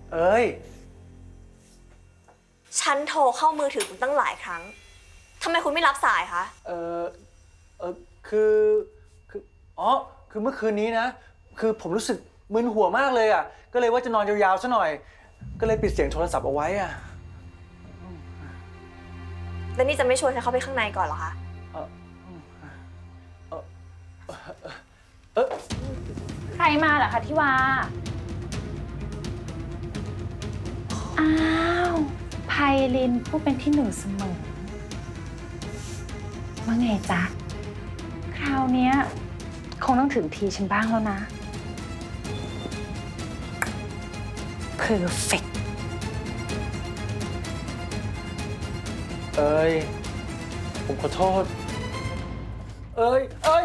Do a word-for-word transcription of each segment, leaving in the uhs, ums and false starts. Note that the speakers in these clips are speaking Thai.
เอ้ยฉันโทรเข้ามือถือคุณตั้งหลายครั้งทำไมคุณไม่รับสายคะเออเออคือคืออ๋อคือเมื่อคืนนี้นะคือผมรู้สึกมึนหัวมากเลยอ่ะก็เลยว่าจะนอนยาวๆซะหน่อยก็เลยปิดเสียงโทรศัพท์เอาไว้อ่ะแล้วนี่จะไม่ชวนฉันเข้าไปข้างในก่อนเหรอคะเออเออเออใครมาเหรอคะที่วาอ้าวไพลินผู้เป็นที่หนึ่งเสมอว่าไงจ๊ะคราวนี้คงต้องถึงทีฉันบ้างแล้วนะ perfect เอ้ยผมขอโทษเอ้ยเอ้ย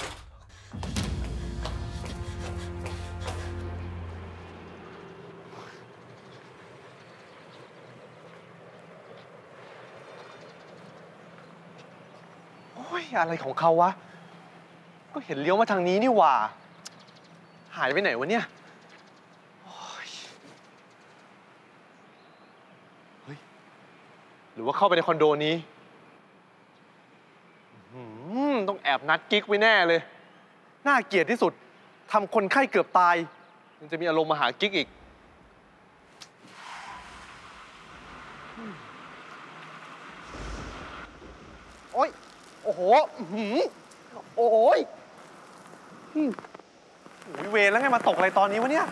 โอ้ยอะไรของเขาวะก็เห็นเลี้ยวมาทางนี้นี่หว่าหายไปไหนวะเนี่ยเฮ้ยหรือว่าเข้าไปในคอนโดนี้ต้องแอบนัดกิ๊กไว้แน่เลยน่าเกลียดที่สุดทำคนไข้เกือบตายยังจะมีอารมณ์มาหากิ๊กอีกโอ๊ยโอ้โหโอ้ยวิเวรแล้วไงมาตกอะไรตอนนี้วะเนี่ย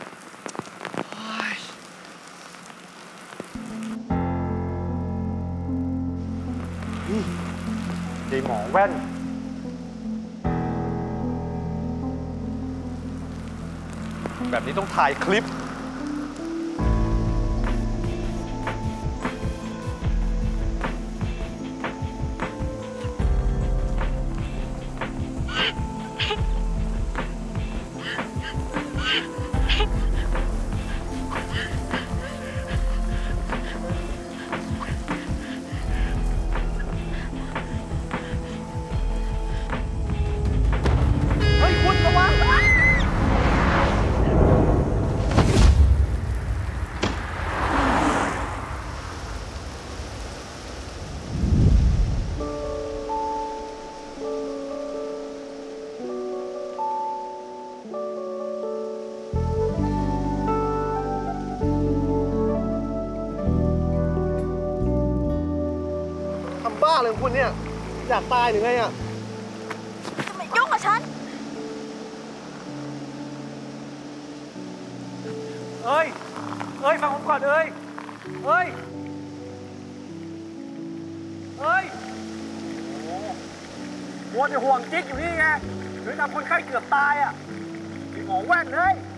ยายหมอแว่นแบบนี้ต้องถ่ายคลิปบ้าเลยคุณเนี่ยอยากตายหรือไงอ่ะจะมายุ่งกับฉันเอ้ยเอ้ยฟังผมก่อนเอ้ยเอ้ยเอ้ยโอ้โหมัวแต่ห่วงจิ๊กอยู่นี่ไงหรือทำคนไข้เกือบตายอ่ะหมอแว่นเลย